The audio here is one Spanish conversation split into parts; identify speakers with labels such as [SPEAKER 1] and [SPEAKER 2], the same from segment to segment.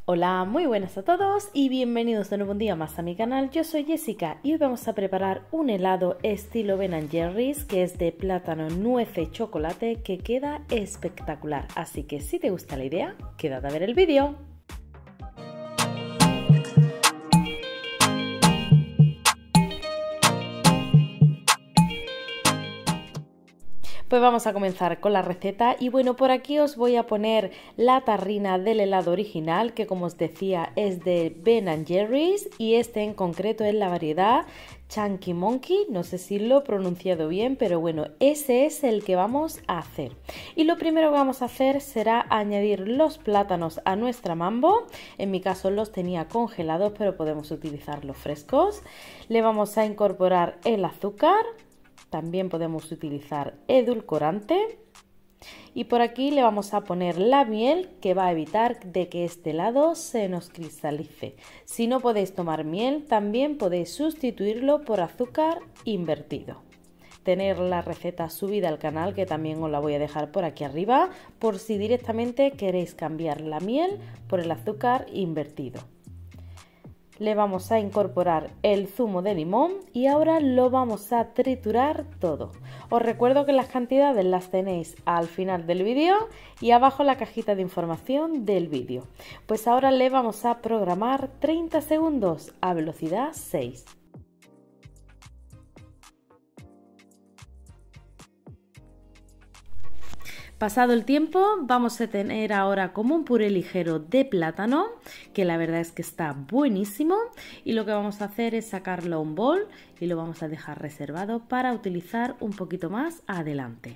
[SPEAKER 1] Hola, muy buenas a todos y bienvenidos de nuevo un día más a mi canal. Yo soy Jessica y hoy vamos a preparar un helado estilo Ben & Jerry's que es de plátano, nuez y chocolate que queda espectacular. Así que si te gusta la idea, quédate a ver el vídeo. Pues vamos a comenzar con la receta y bueno, por aquí os voy a poner la tarrina del helado original que como os decía es de Ben & Jerry's y este en concreto es la variedad Chunky Monkey, no sé si lo he pronunciado bien, pero bueno, ese es el que vamos a hacer. Y lo primero que vamos a hacer será añadir los plátanos a nuestra Mambo. En mi caso los tenía congelados, pero podemos utilizarlos frescos. Le vamos a incorporar el azúcar. También podemos utilizar edulcorante y por aquí le vamos a poner la miel que va a evitar de que este helado se nos cristalice. Si no podéis tomar miel, también podéis sustituirlo por azúcar invertido. Tener la receta subida al canal, que también os la voy a dejar por aquí arriba, por si directamente queréis cambiar la miel por el azúcar invertido. Le vamos a incorporar el zumo de limón y ahora lo vamos a triturar todo. Os recuerdo que las cantidades las tenéis al final del vídeo y abajo en la cajita de información del vídeo. Pues ahora le vamos a programar 30 segundos a velocidad 6. Pasado el tiempo vamos a tener ahora como un puré ligero de plátano, que la verdad es que está buenísimo y lo que vamos a hacer es sacarlo a un bol y lo vamos a dejar reservado para utilizar un poquito más adelante.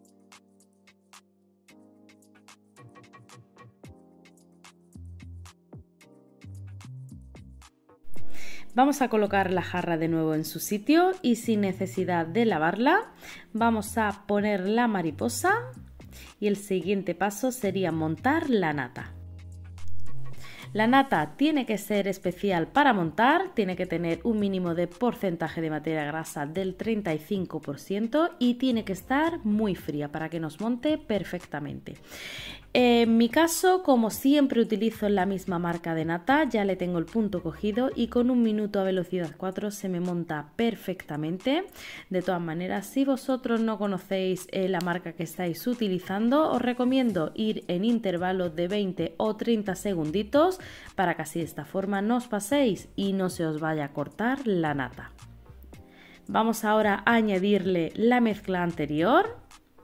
[SPEAKER 1] Vamos a colocar la jarra de nuevo en su sitio y sin necesidad de lavarla vamos a poner la mariposa. Y el siguiente paso sería montar la nata. La nata tiene que ser especial para montar, tiene que tener un mínimo de porcentaje de materia grasa del 35% y tiene que estar muy fría para que nos monte perfectamente. En mi caso, como siempre utilizo la misma marca de nata, ya le tengo el punto cogido y con 1 minuto a velocidad 4 se me monta perfectamente. De todas maneras, si vosotros no conocéis la marca que estáis utilizando, os recomiendo ir en intervalos de 20 o 30 segunditos para que así de esta forma no os paséis y no se os vaya a cortar la nata. Vamos ahora a añadirle la mezcla anterior.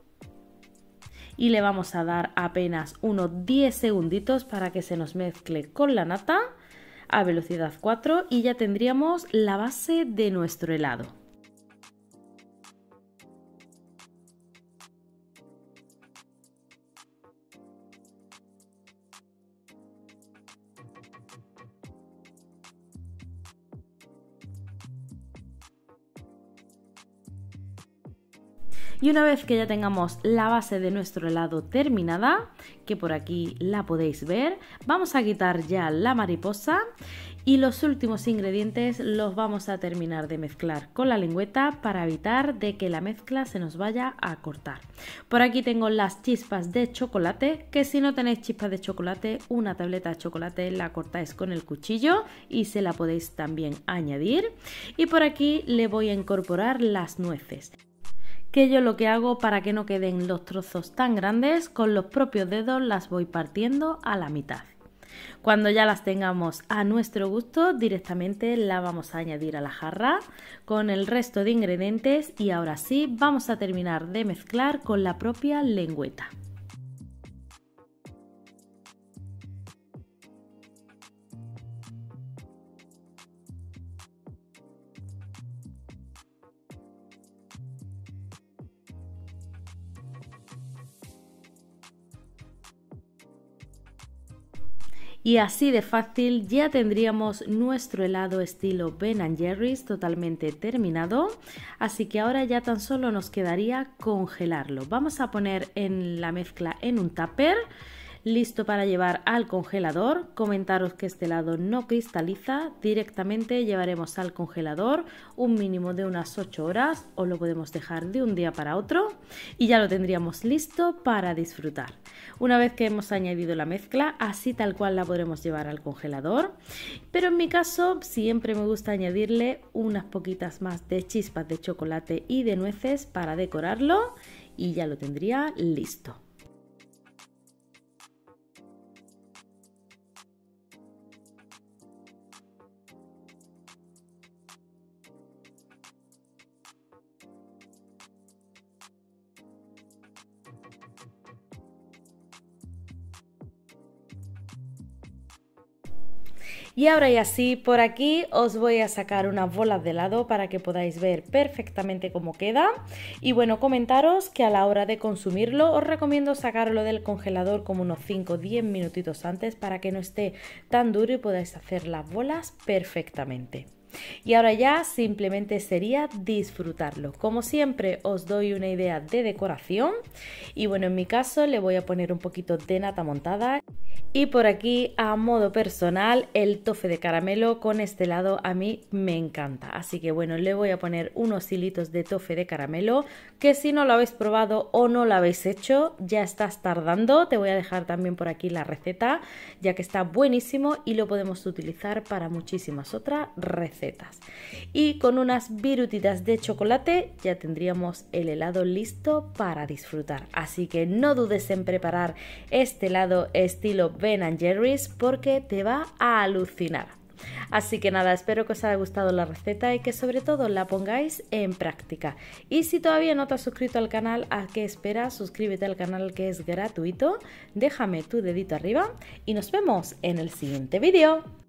[SPEAKER 1] Y le vamos a dar apenas unos 10 segunditos para que se nos mezcle con la nata a velocidad 4 y ya tendríamos la base de nuestro helado. Y una vez que ya tengamos la base de nuestro helado terminada, que por aquí la podéis ver, vamos a quitar ya la mariposa y los últimos ingredientes los vamos a terminar de mezclar con la lengüeta para evitar de que la mezcla se nos vaya a cortar. Por aquí tengo las chispas de chocolate, que si no tenéis chispas de chocolate, una tableta de chocolate la cortáis con el cuchillo y se la podéis también añadir. Y por aquí le voy a incorporar las nueces, que yo lo que hago para que no queden los trozos tan grandes, con los propios dedos las voy partiendo a la mitad. Cuando ya las tengamos a nuestro gusto, directamente la vamos a añadir a la jarra con el resto de ingredientes y ahora sí vamos a terminar de mezclar con la propia lengüeta. Y así de fácil ya tendríamos nuestro helado estilo Ben & Jerry's totalmente terminado. Así que ahora ya tan solo nos quedaría congelarlo. Vamos a poner en la mezcla en un tupper. listo para llevar al congelador. Comentaros que este helado no cristaliza, directamente llevaremos al congelador un mínimo de unas 8 horas o lo podemos dejar de un día para otro y ya lo tendríamos listo para disfrutar. Una vez que hemos añadido la mezcla, así tal cual la podremos llevar al congelador, pero en mi caso siempre me gusta añadirle unas poquitas más de chispas de chocolate y de nueces para decorarlo y ya lo tendría listo. Y ahora y así, por aquí os voy a sacar unas bolas de helado para que podáis ver perfectamente cómo queda. Y bueno, comentaros que a la hora de consumirlo os recomiendo sacarlo del congelador como unos 5 o 10 minutitos antes para que no esté tan duro y podáis hacer las bolas perfectamente. Y ahora ya simplemente sería disfrutarlo. Como siempre os doy una idea de decoración y bueno, en mi caso le voy a poner un poquito de nata montada y por aquí a modo personal el toffee de caramelo con este helado a mí me encanta, así que bueno, le voy a poner unos hilitos de toffee de caramelo que si no lo habéis probado o no lo habéis hecho ya estás tardando. Te voy a dejar también por aquí la receta ya que está buenísimo y lo podemos utilizar para muchísimas otras recetas. Y con unas virutitas de chocolate ya tendríamos el helado listo para disfrutar, así que no dudes en preparar este helado estilo Ben & Jerry's porque te va a alucinar. Así que nada, espero que os haya gustado la receta y que sobre todo la pongáis en práctica. Y si todavía no te has suscrito al canal, ¿a qué esperas? Suscríbete al canal que es gratuito, déjame tu dedito arriba y nos vemos en el siguiente vídeo.